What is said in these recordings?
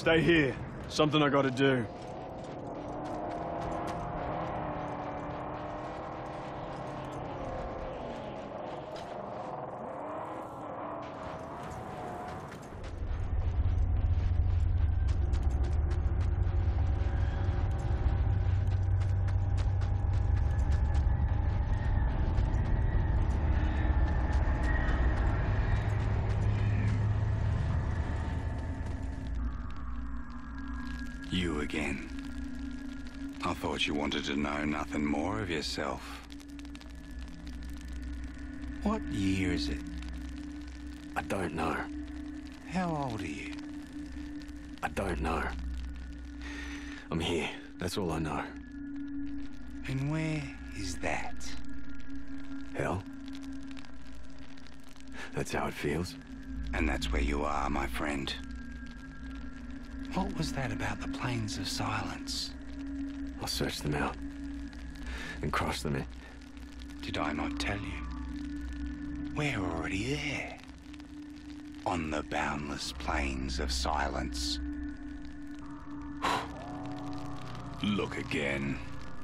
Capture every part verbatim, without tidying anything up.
Stay here. Something I gotta do. You again. I thought you wanted to know nothing more of yourself. What year is it? I don't know. How old are you? I don't know. I'm here. That's all I know. And where is that? Hell. That's how it feels. And that's where you are, my friend. What was that about the Plains of Silence? I'll search them out. And cross them in. Did I not tell you? We're already there. On the boundless Plains of Silence. Look again.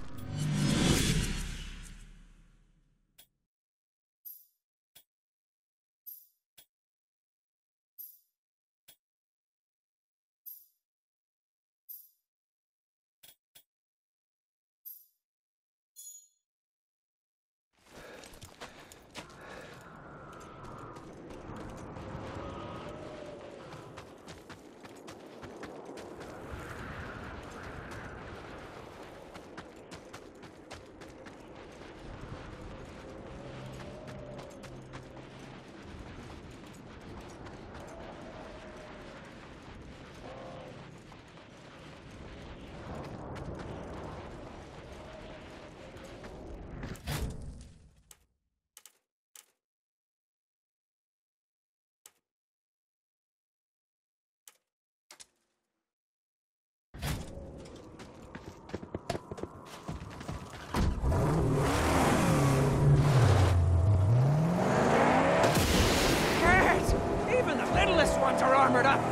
Armored up.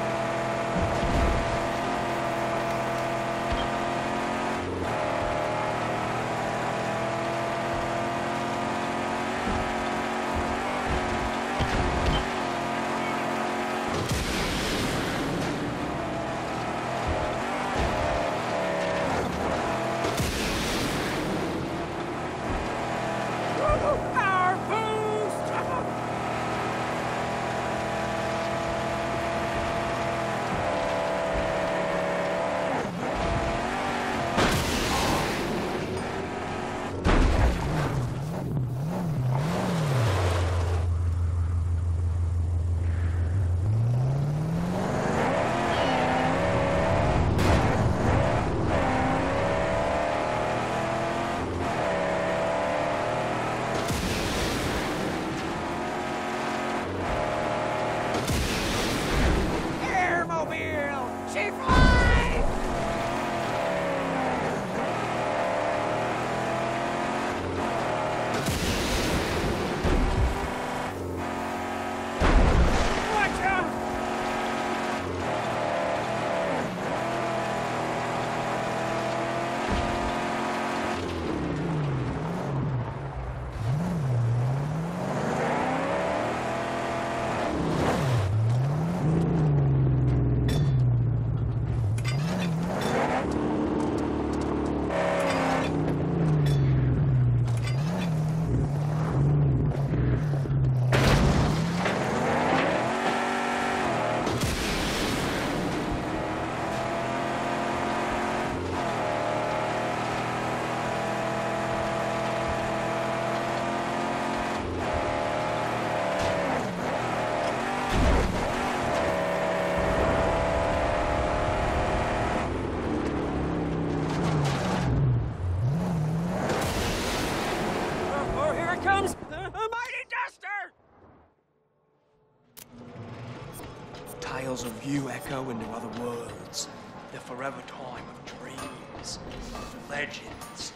Tales of you echo into other worlds. The forever time of dreams. Legends.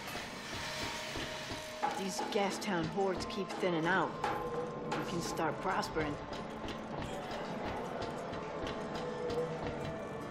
These gas town hordes keep thinning out. We can start prospering.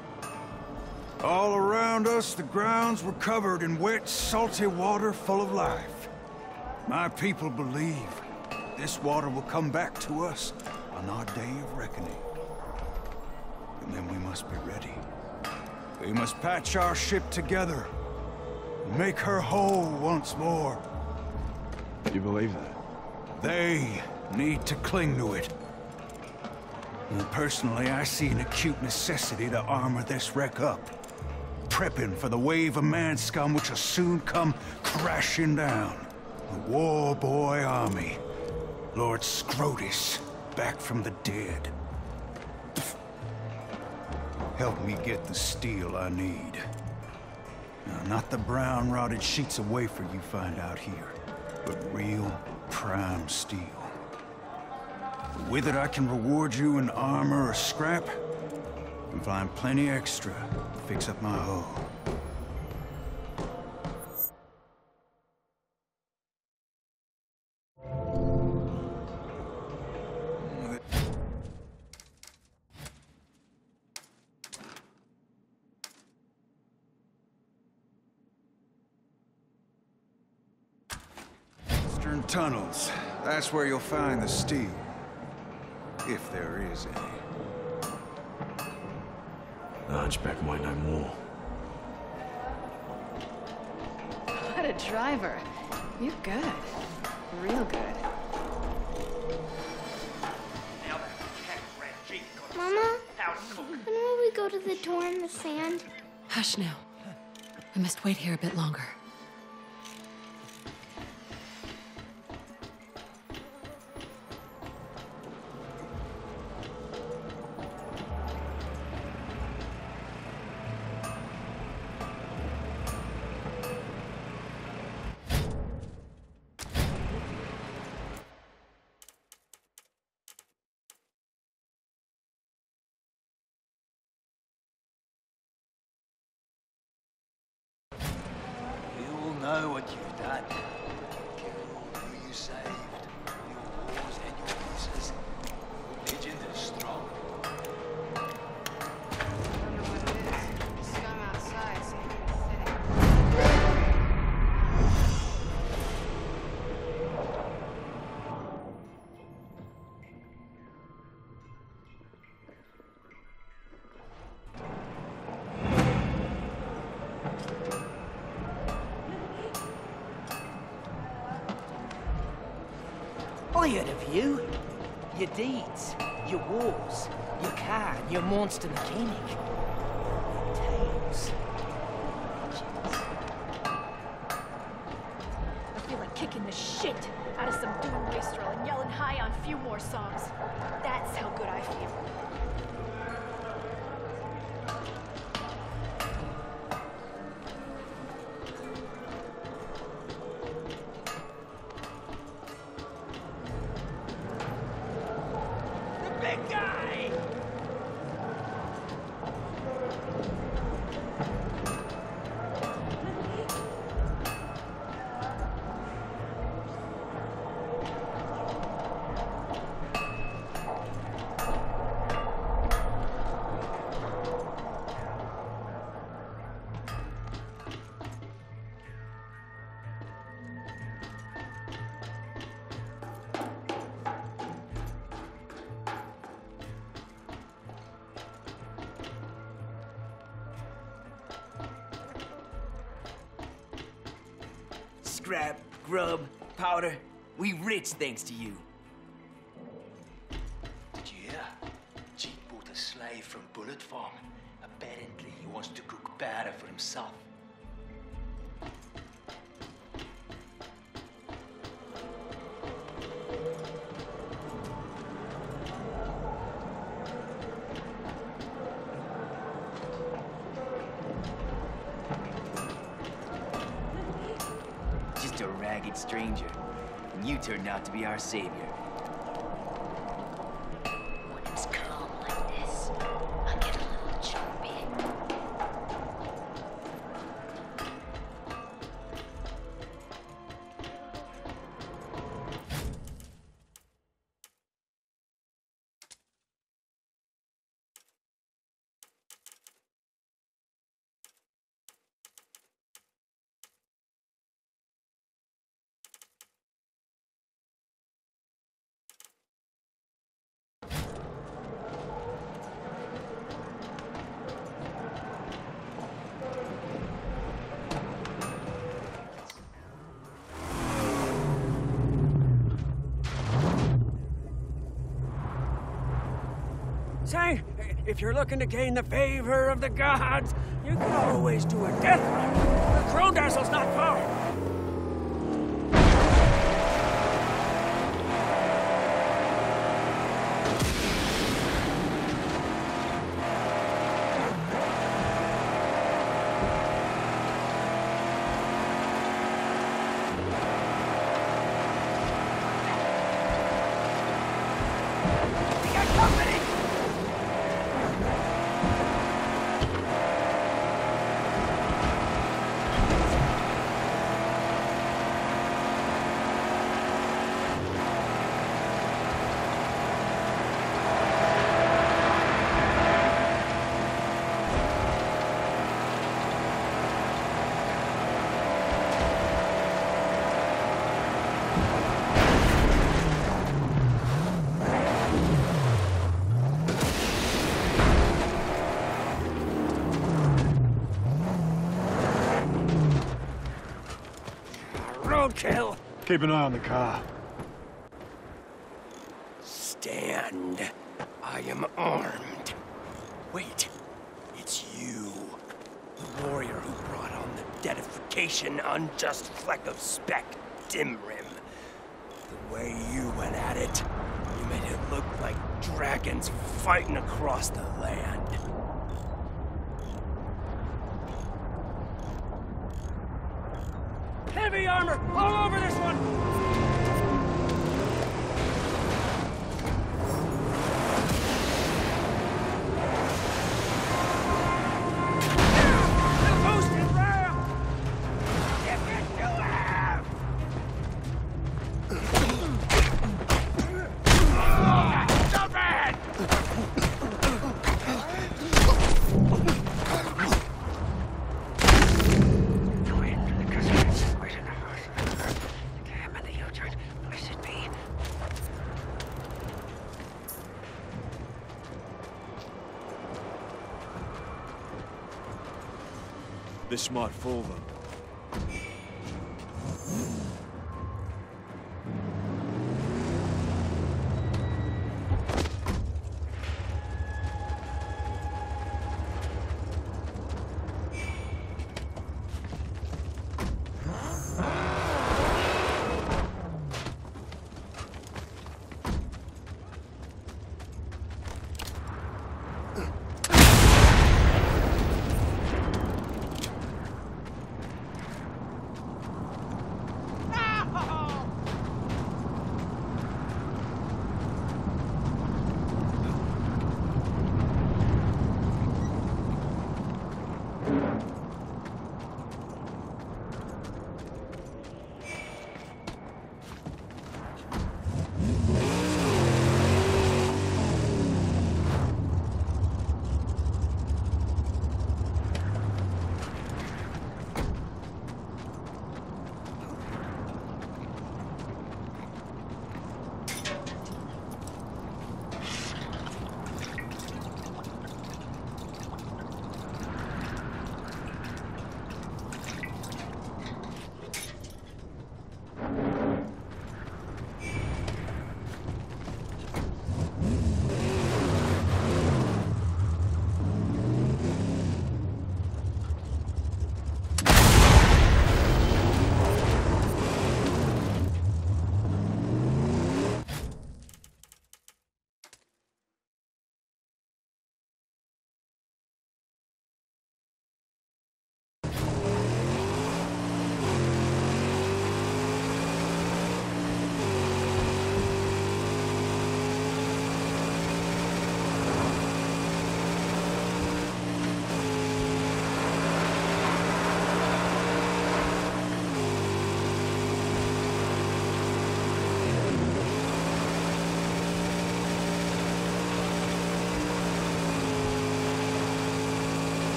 All around us, the grounds were covered in wet, salty water full of life. My people believe this water will come back to us on our day of reckoning. And then we must be ready. We must patch our ship together, and make her whole once more. You believe that? They need to cling to it. And personally, I see an acute necessity to armor this wreck up. Prepping for the wave of man scum which will soon come crashing down. The war boy army. Lord Scrotus, back from the dead. Help me get the steel I need. Now, not the brown rotted sheets of wafer you find out here, but real prime steel. With it I can reward you in armor or scrap, and find plenty extra to fix up my hull. Eastern tunnels. That's where you'll find the steel. If there is any. The Hunchback might know more. What a driver. You're good. Real good. Mama, when will we go to the door in the sand? Hush now. We must wait here a bit longer. Know what you've done. Kill who you saved. Your wars and your losers. Legend is strong. I don't know what it is. Scum outside, same I heard of you. Your deeds, your wars, your car, your monster mechanic. Your tales. Legends. I feel like kicking the shit out of some doom wastrel and yelling high on few more songs. That's how good I feel. Big guy! Scrap, grub, powder. We rich thanks to you. Did you hear? Jeet bought a slave from Bullet Farm. Apparently he wants to cook powder for himself. Just a ragged stranger. And you turned out to be our savior. Say, if you're looking to gain the favor of the gods, you can always do a death run. Krondazzle's not far. Roadkill! Keep an eye on the car. Stand. I am armed. Wait. It's you. The warrior who brought on the deadification, unjust fleck of speck, Dimrim. The way you went at it, you made it look like dragons fighting across the land. Heavy armor all over this one! The boosted ram! Give it to him! Stop it! This might fool them.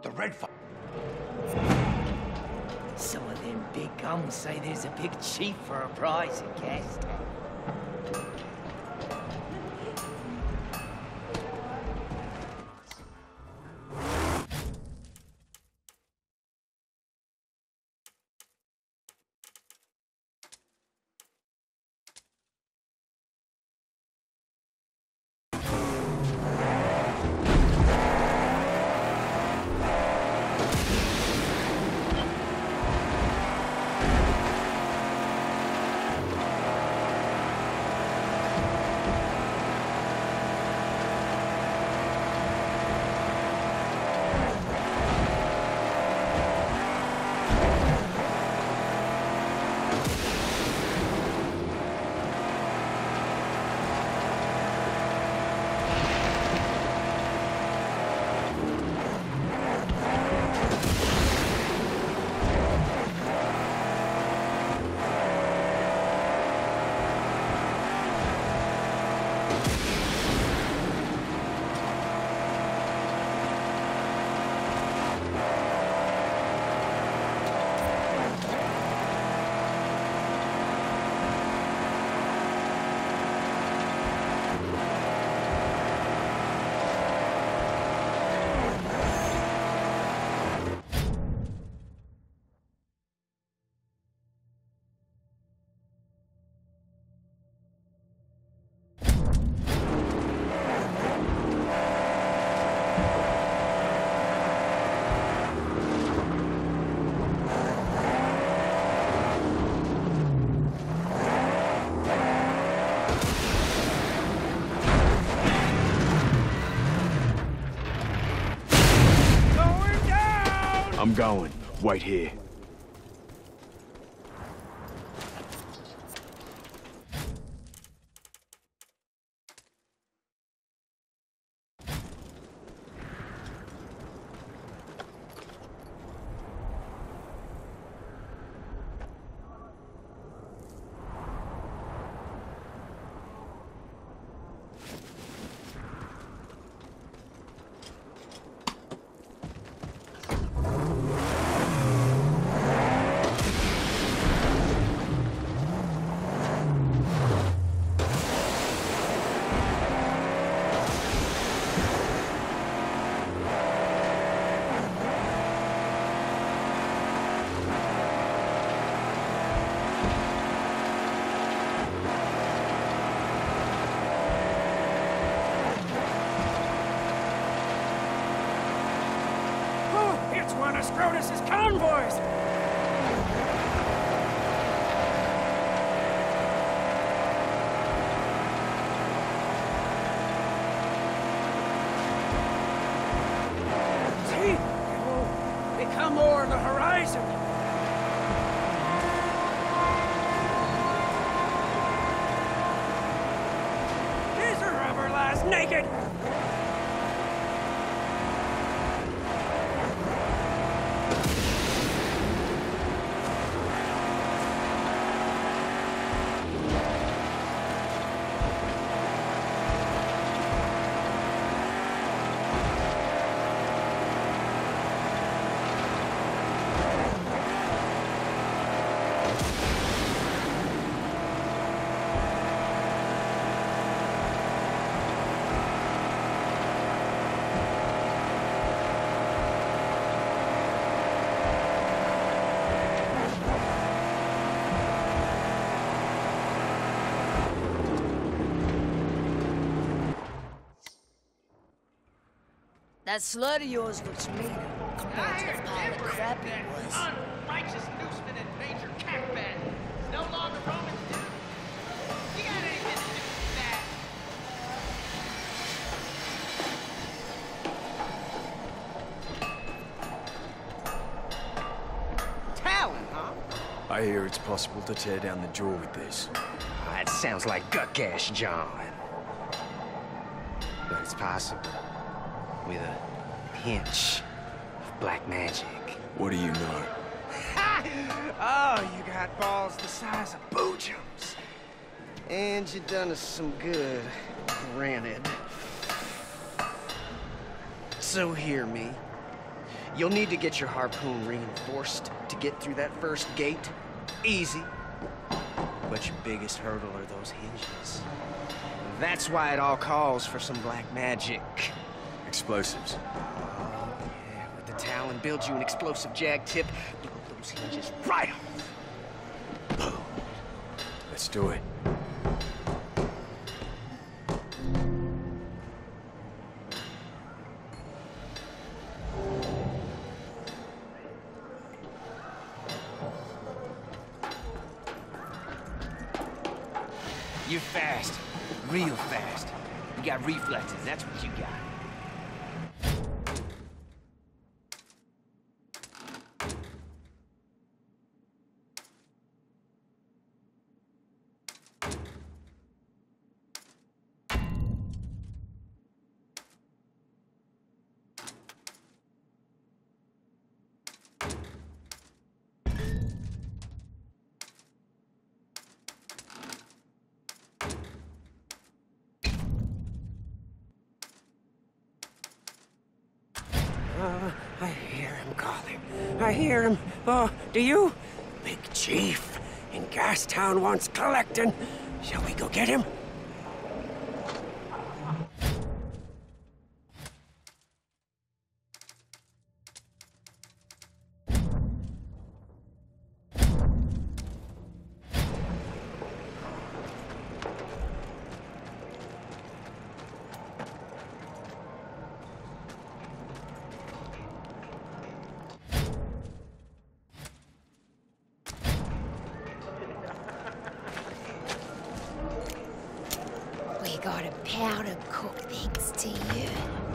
the red fire. Some of them big guns say there's a big chief for a prize in Castan. I'm going. Wait here. One of Scrotus's convoys! See? Oh, they come over the horizon. These are rubber lads naked! That slut of yours looks meaner compared to the pile of crap it was. Unrighteous newsman and major cackbat. No longer Roman dude. You got anything to do with that? Talon, huh? I hear it's possible to tear down the jaw with this. That sounds like Guckash John. But it's possible. With a pinch of black magic. What do you know? Oh, you got balls the size of boojums. And you done us some good, granted. So hear me. You'll need to get your harpoon reinforced to get through that first gate. Easy. But your biggest hurdle are those hinges. That's why it all calls for some black magic. Explosives. Oh, yeah. With the Talon, build you an explosive jag tip, blow those hinges right off. Boom. Let's do it. You're fast. Real fast. You got reflexes, that's what you got. Uh, I hear him calling. I hear him. Oh, do you? Big Chief in Gastown wants collecting. Shall we go get him? We got a powder cook thanks to you.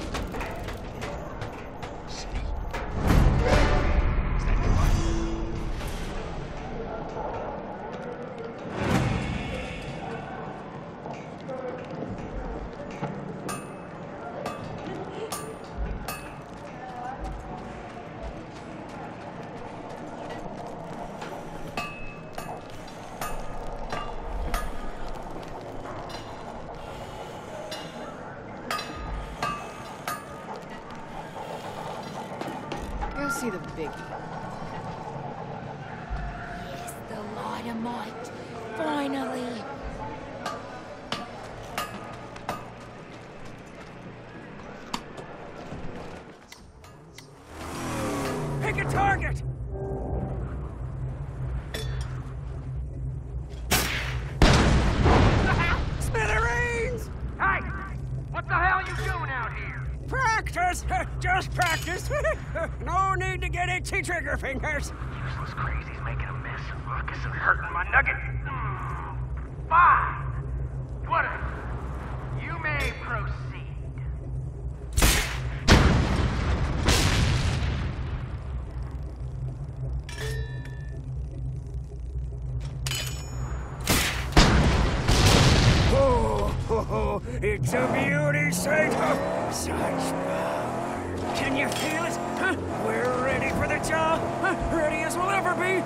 Go see the biggie. Yes, the Lightermite. Finally. Pick a target! Smithereens! Hey! What the hell you doing out here? Practice! Just practice! No need to get itchy trigger fingers! Useless crazies making a mess of ruckus and hurting my nugget. Mm, fine. Whatever. You may proceed. Oh, oh, oh, it's a beauty sight! Oh, such power! Can you feel it? Huh? We're ready for the job! Huh? Ready as we'll ever be!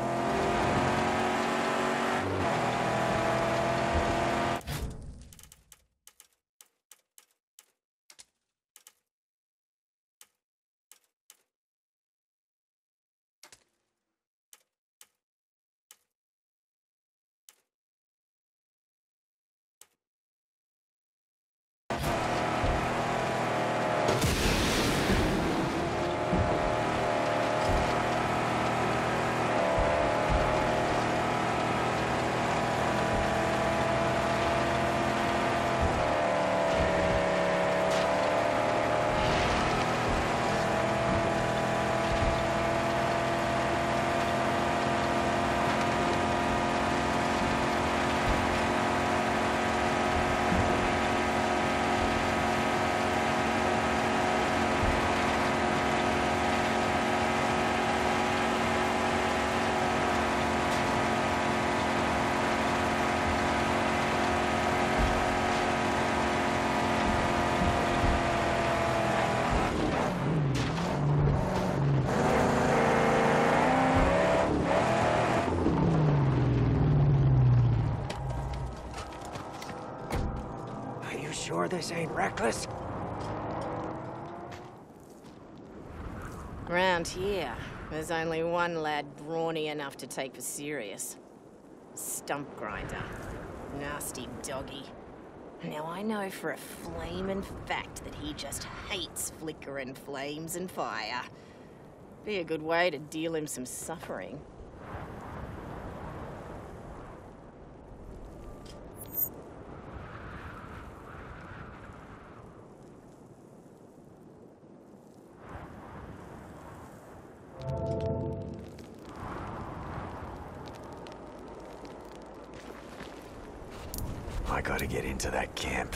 Sure this ain't reckless? Around here, there's only one lad brawny enough to take for serious. Stump Grinder. Nasty doggy. Now I know for a flamin' fact that he just hates flickering flames and fire. Be a good way to deal him some suffering. I gotta get into that camp.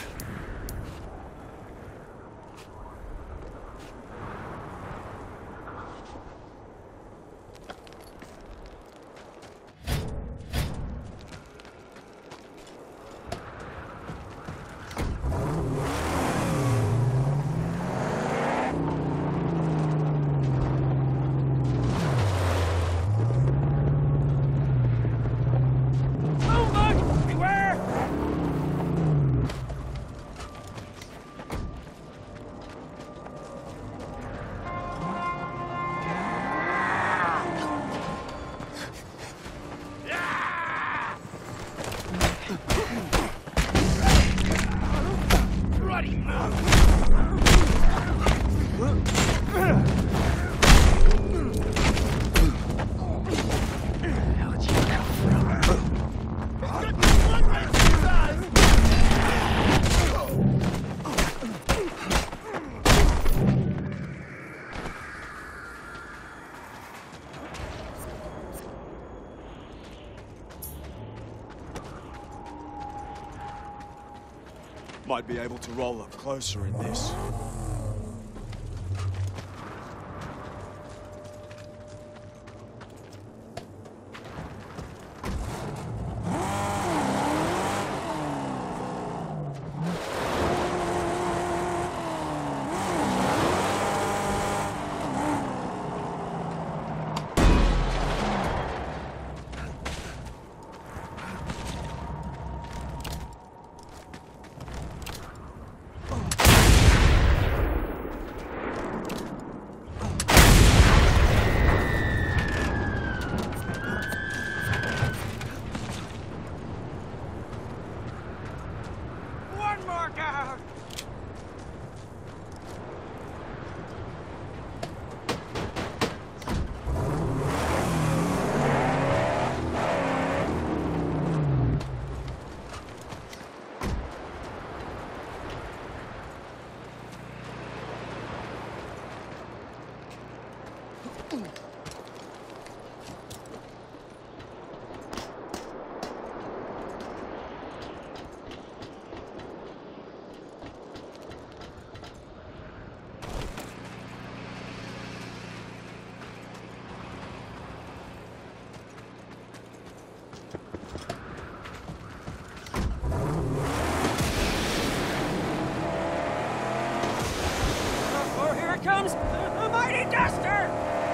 Might be able to roll up closer in this. Comes the mighty Duster!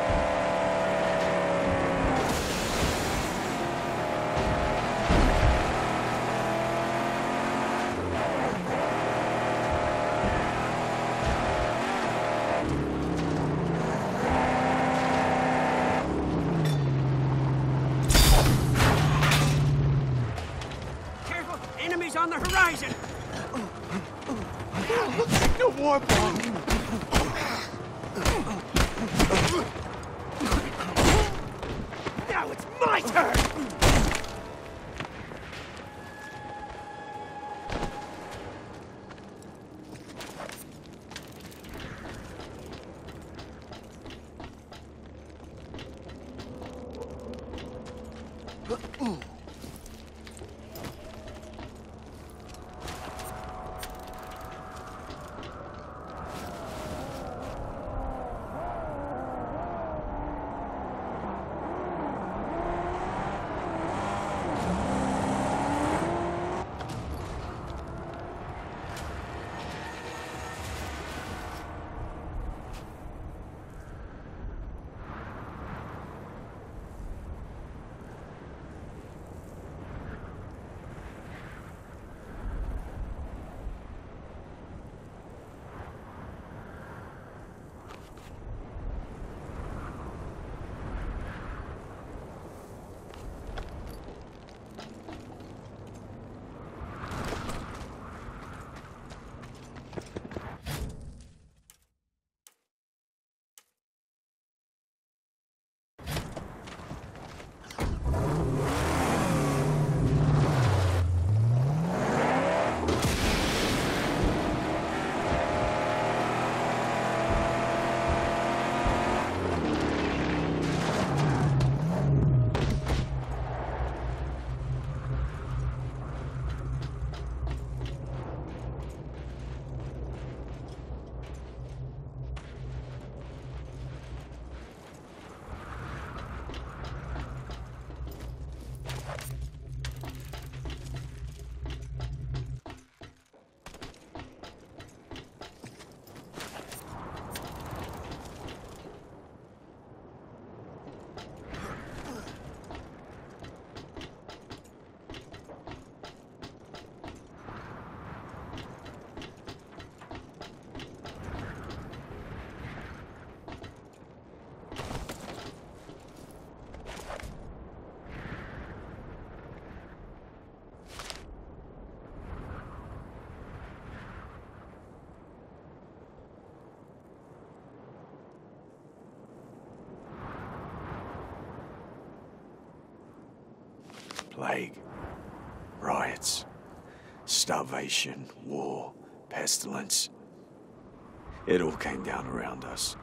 Careful! Enemies on the horizon! No more bomb! Now it's my turn! Plague, riots, starvation, war, pestilence. It all came down around us.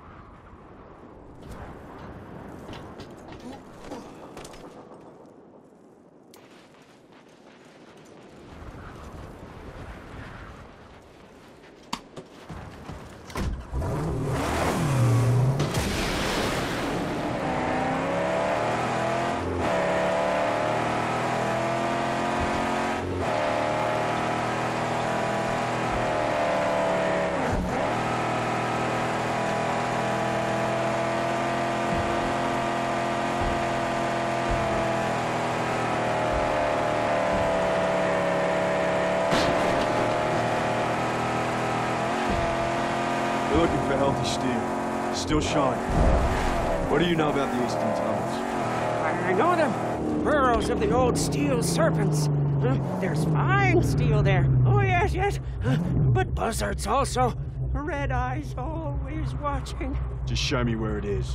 We're looking for healthy steel. Still shining. What do you know about the eastern tunnels? I, I know them. Burrows of the old steel serpents. Huh? There's fine steel there. Oh, yes, yes. Huh? But buzzards also. Red eyes always watching. Just show me where it is.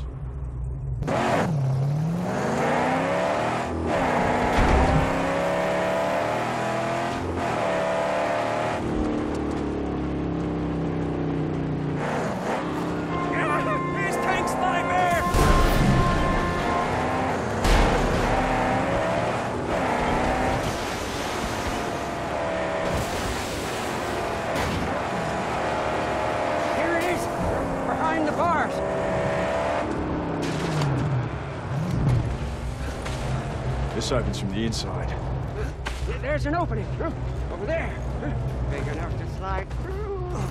This opens from the inside. There's an opening. Over there. Big enough to slide through.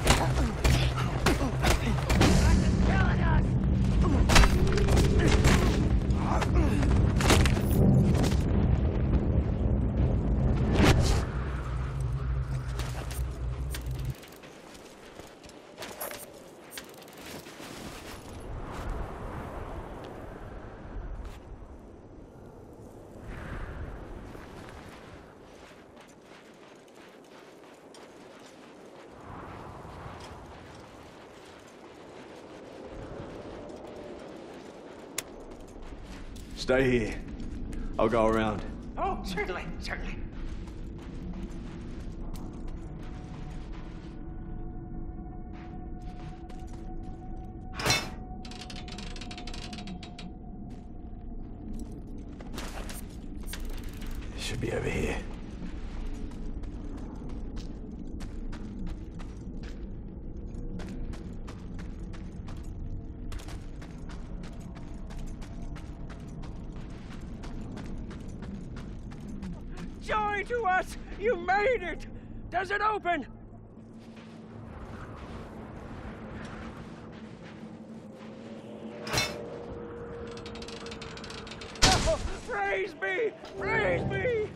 Stay here. I'll go around. Oh, certainly, certainly. It should be over here. Joy to us! You made it! Does it open? Oh, praise be! Praise be!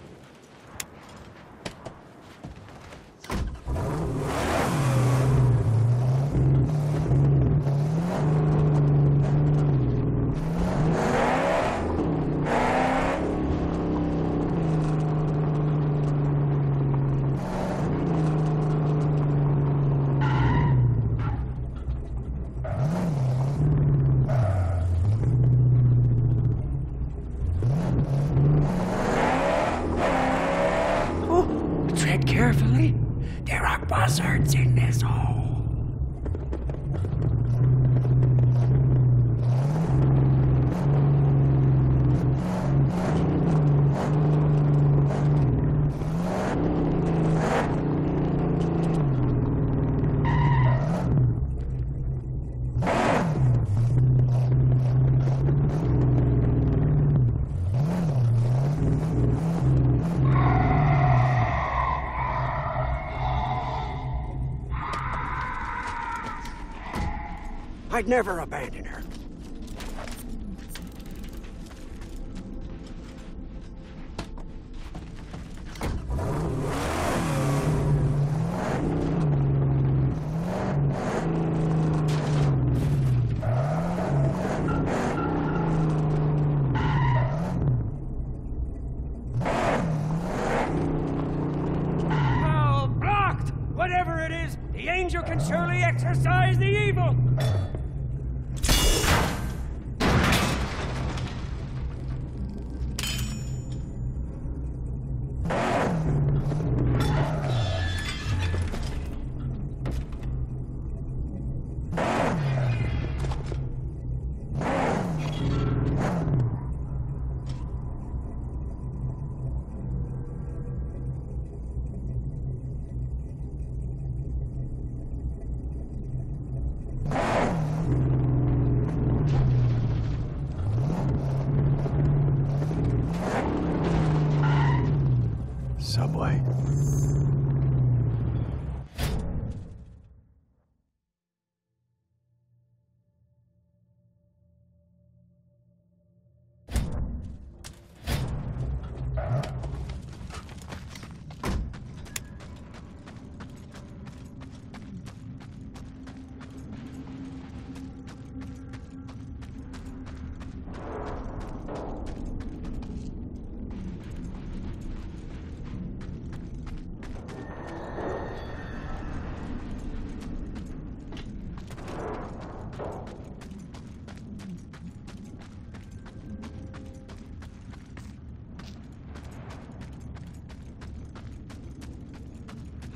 Tread carefully. There are buzzards in this hole. I'd never abandon her. Well, blocked! Whatever it is, the angel can surely exorcise the evil!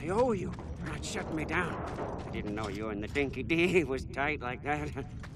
I owe you for not shutting me down. I didn't know you and the Dinky D was tight like that.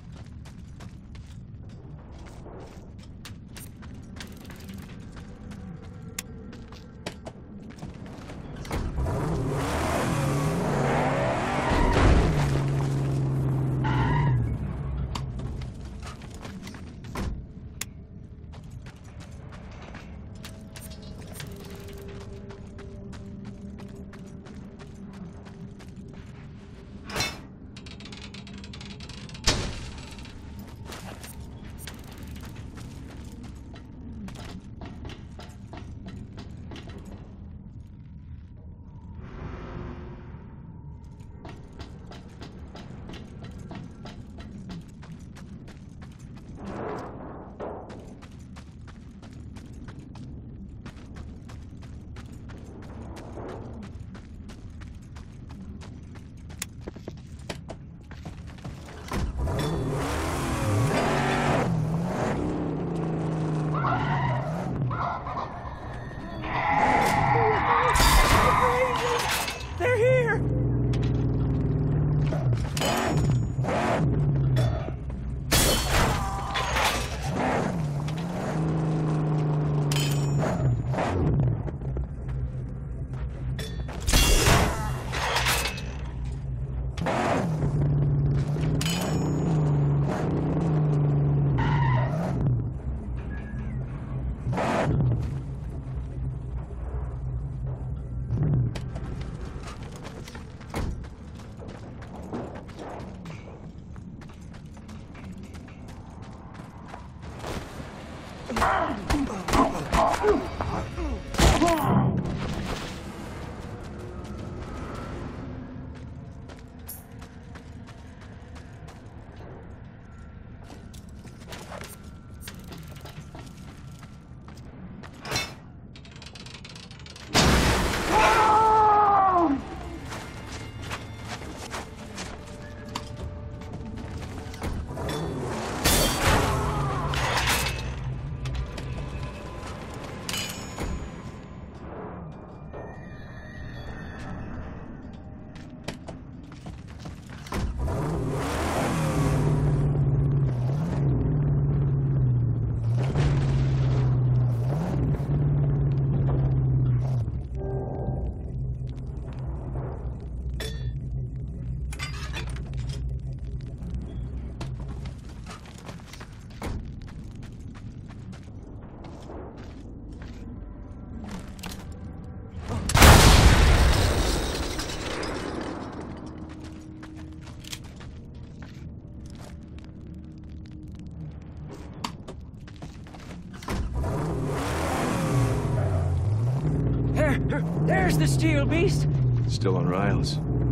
There's the steel beast. Still on rails.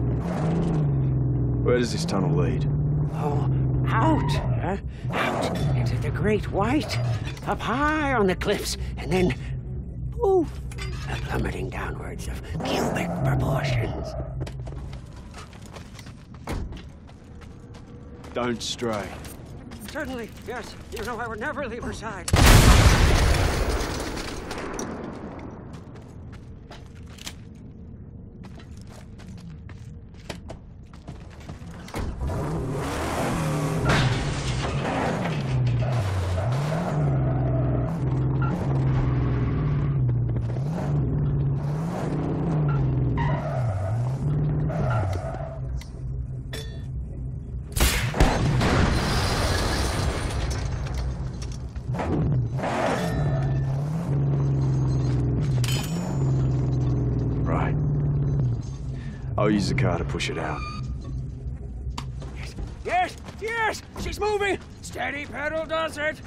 Where does this tunnel lead? Oh, out, huh? Out into the Great White. Up high on the cliffs, and then, poof, plummeting downwards of cubic proportions. Don't stray. Certainly, yes. You know I would never leave her side. I'll use the car to push it out. Yes, yes, yes! She's moving! Steady pedal does it!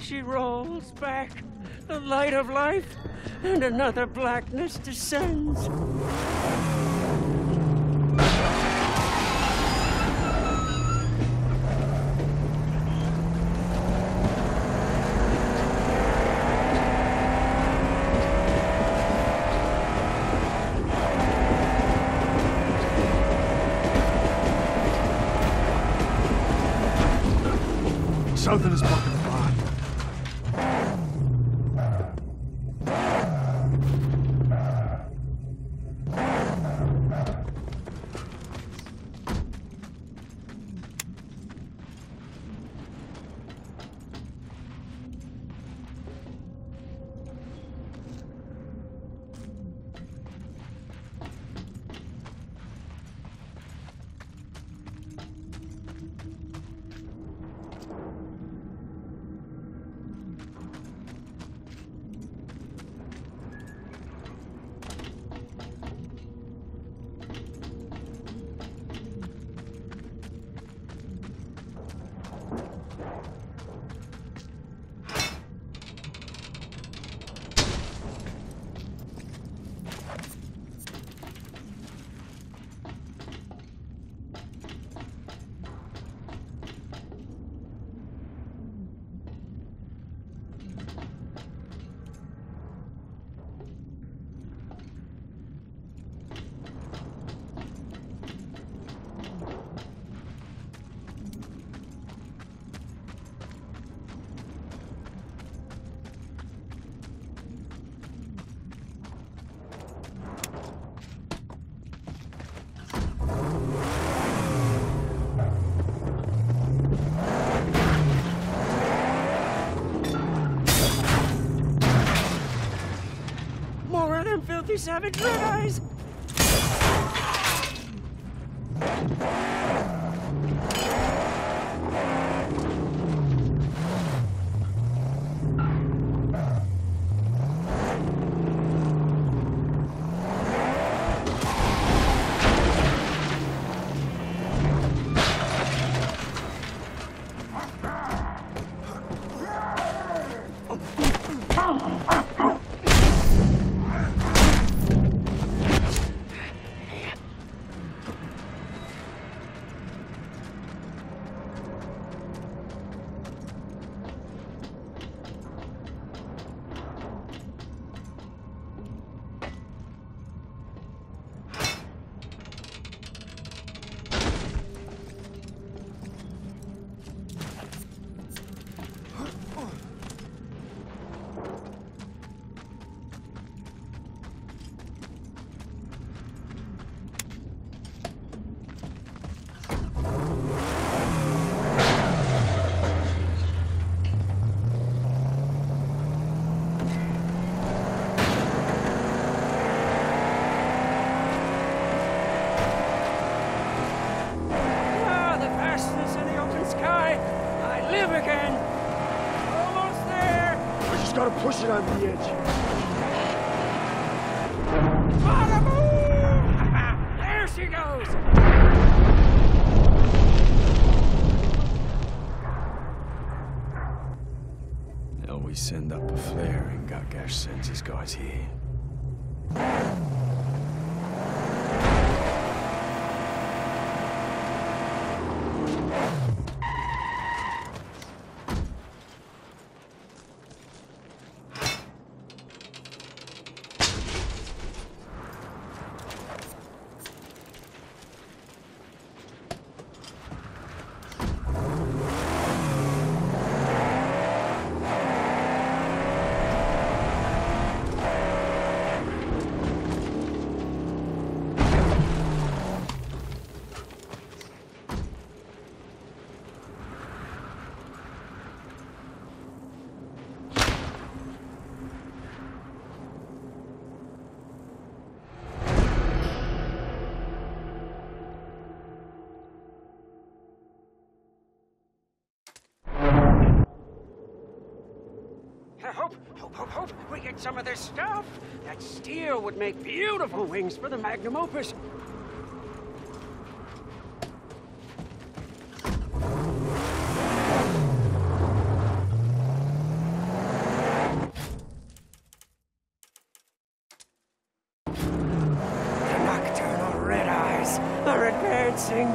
She rolls back, the light of life, and another blackness descends. Something is blocking the line. Filthy savage red eyes! Gotta push it on the edge. There she goes! Now we send up a flare and Gargash sends his guys here. Hope, hope, hope, hope we get some of this stuff. That steel would make beautiful wings for the magnum opus. boys are advancing.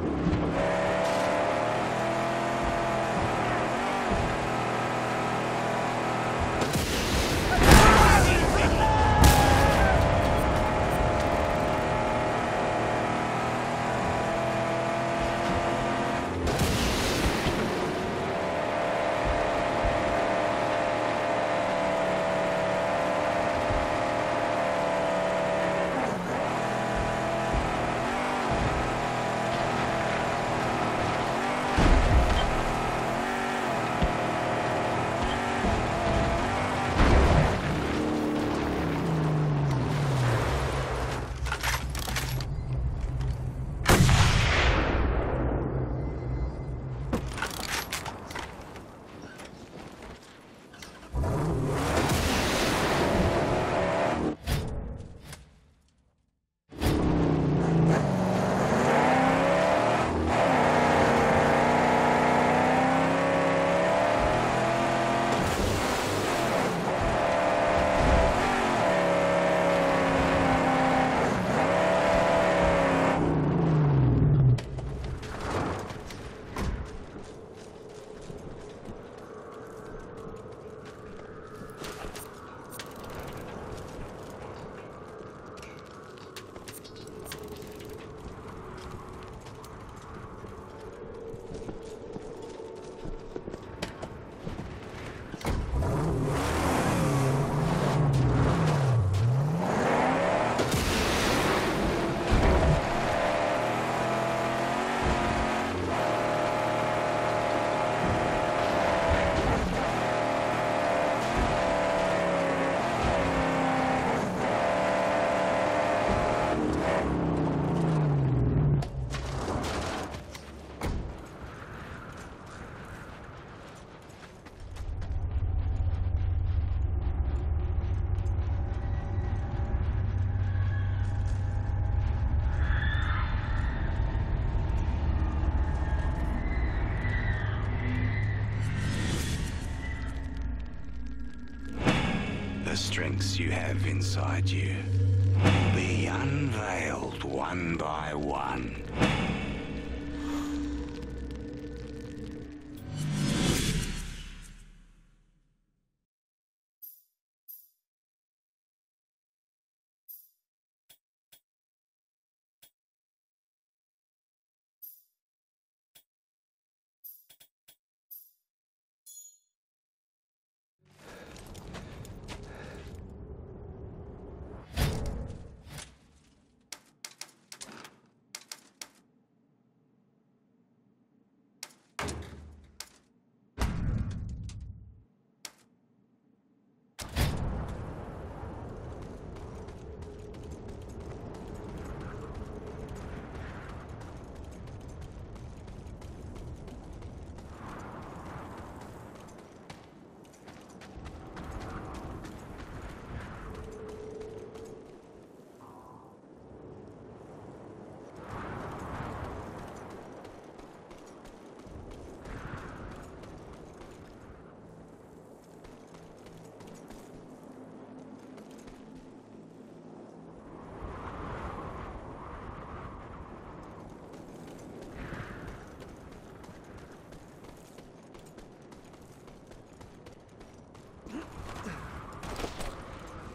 The strengths you have inside you will be unveiled one by one.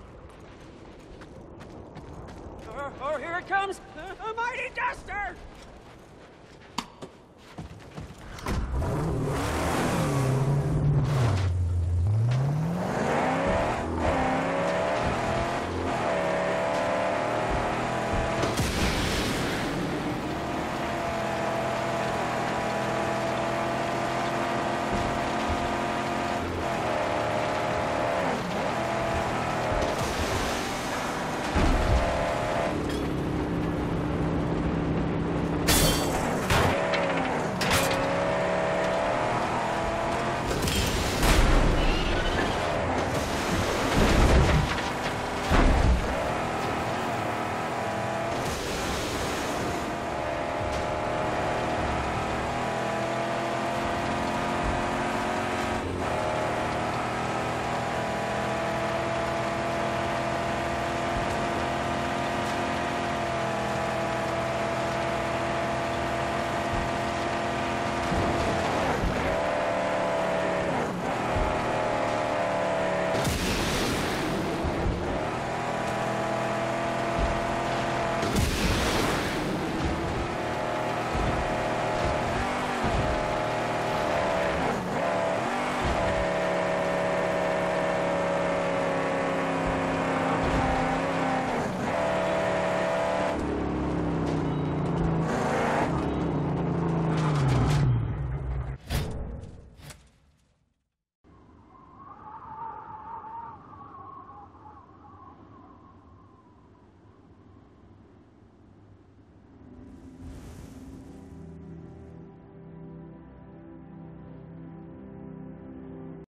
Oh, here it comes! A mighty duster!